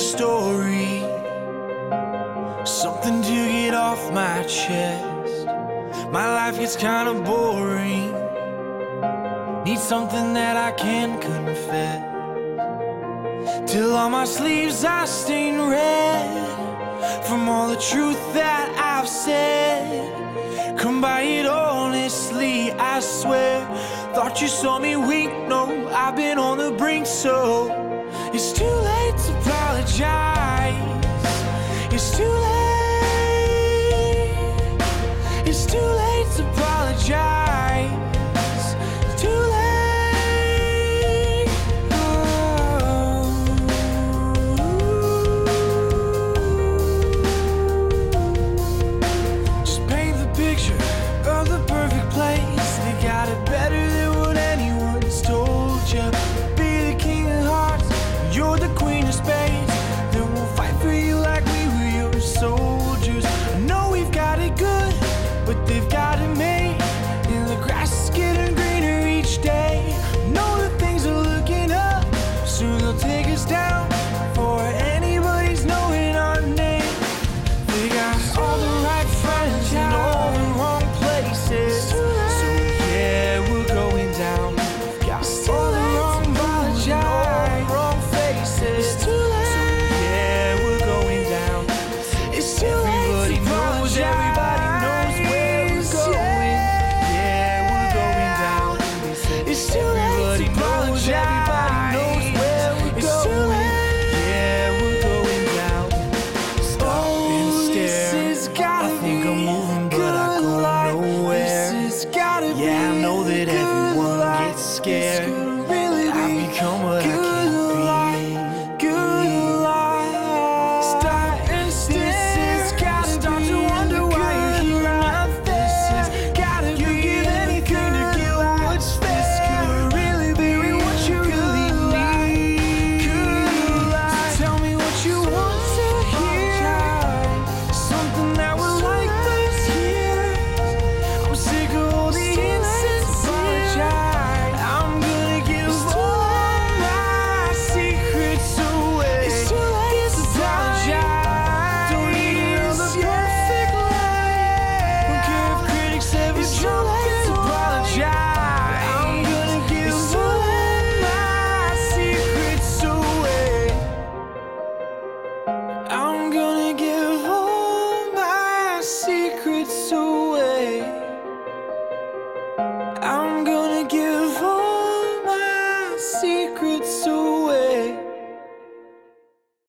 story, something to get off my chest. My life gets kinda boring, need something that I can confess. Till on my sleeves I stain red from all the truth that I've said. Come by it honestly, I swear. Thought you saw me weak, no, I've been on the brink, so it's too late to apologize. It's too late. It's too late to apologize. It's too late. Oh. Just paint the picture of the perfect place. They got it better than what anyone's told you. Be the king of hearts, you're the queen of spades. Then we'll fight for you like we were your soldiers. I know we've got it good, but they've got it made. And the grass is getting greener each day. Know that things are looking up, soon they'll take us down. Before anybody's knowing our name. They got all the right friends in all the wrong places. So yeah, we're going down. Got all the wrong vibes and all the wrong faces. So yeah, we're going down. It's too late. Everybody knows where we're going. Yeah, we're going down. It's too late. Everybody knows where we're going. Yeah, we're going down. Stop and stare. I think I'm moving, but I go nowhere. Yeah, I know that everyone gets scared. I've become what I can't be. Stop and stare. Start to wonder why you're here. This has gotta be. You give anything to get what's fair. Could really be what you really need. So tell me what you want to hear. Something that will like those years. I'm sick of all the insincere. I'm gonna give all my secrets away. It's too late to apologize. Don't need the perfect life. Don't care if critics ever jump to apologize. I'm gonna give all my secrets away. I'm gonna give all my secrets away. I'm gonna give all my secrets away.